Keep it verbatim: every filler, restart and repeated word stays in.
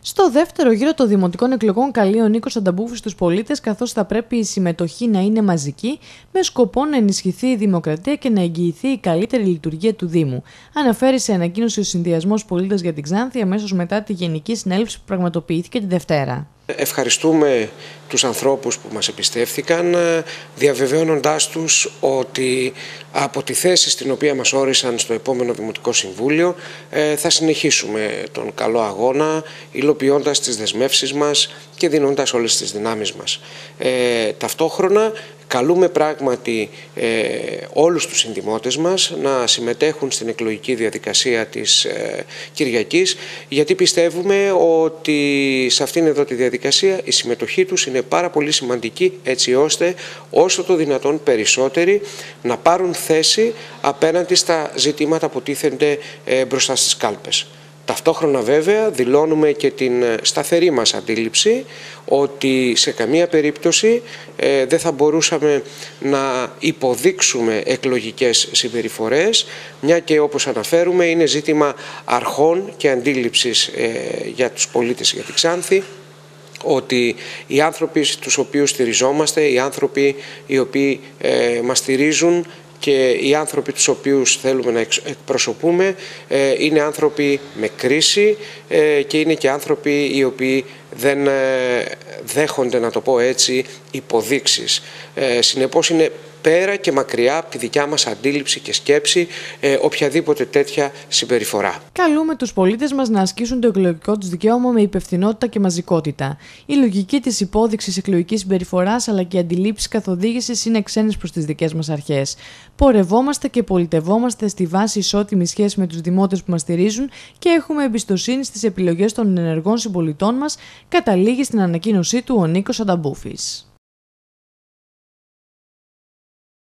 Στο δεύτερο γύρο των δημοτικών εκλογών καλεί ο Νίκος Ανταμπούφης τους πολίτες, καθώς θα πρέπει η συμμετοχή να είναι μαζική, με σκοπό να ενισχυθεί η δημοκρατία και να εγγυηθεί η καλύτερη λειτουργία του Δήμου. Αναφέρει σε ανακοίνωση ο Συνδυασμός Πολίτες για την Ξάνθη αμέσως μετά τη Γενική Συνέλευση που πραγματοποιήθηκε τη Δευτέρα. Ευχαριστούμε τους ανθρώπους που μας εμπιστεύθηκαν, διαβεβαιώνοντάς τους ότι από τη θέση στην οποία μας όρισαν στο επόμενο Δημοτικό Συμβούλιο θα συνεχίσουμε τον καλό αγώνα, υλοποιώντας τις δεσμεύσεις μας και δίνοντας όλες τις δυνάμεις μας. Ε, ταυτόχρονα καλούμε πράγματι ε, όλους τους συνδημότες μας να συμμετέχουν στην εκλογική διαδικασία της ε, Κυριακής, γιατί πιστεύουμε ότι σε αυτήν εδώ τη διαδικασία η συμμετοχή τους είναι πάρα πολύ σημαντική, έτσι ώστε όσο το δυνατόν περισσότεροι να πάρουν θέση απέναντι στα ζητήματα που τίθενται ε, μπροστά στις κάλπες. Ταυτόχρονα βέβαια δηλώνουμε και την σταθερή μας αντίληψη ότι σε καμία περίπτωση ε, δεν θα μπορούσαμε να υποδείξουμε εκλογικές συμπεριφορές, μια και όπως αναφέρουμε είναι ζήτημα αρχών και αντίληψης ε, για τους πολίτες για την Ξάνθη, ότι οι άνθρωποι τους οποίους στηριζόμαστε, οι άνθρωποι οι οποίοι ε, μας στηρίζουν και οι άνθρωποι τους οποίους θέλουμε να εκπροσωπούμε είναι άνθρωποι με κρίση και είναι και άνθρωποι οι οποίοι δεν δέχονται, να το πω έτσι, υποδείξεις. Συνεπώς είναι πέρα και μακριά από τη δικιά μας αντίληψη και σκέψη ε, οποιαδήποτε τέτοια συμπεριφορά. Καλούμε τους πολίτες μας να ασκήσουν το εκλογικό τους δικαίωμα με υπευθυνότητα και μαζικότητα. Η λογική της υπόδειξης εκλογικής συμπεριφοράς αλλά και οι αντιλήψεις καθοδήγησης είναι ξένες προς τις δικές μας αρχές. Πορευόμαστε και πολιτευόμαστε στη βάση ισότιμη σχέση με τους δημότες που μας στηρίζουν και έχουμε εμπιστοσύνη στις επιλογές των ενεργών συμπολιτών μας, καταλήγει στην ανακοίνωσή του ο Νίκος Ανταμπούφης.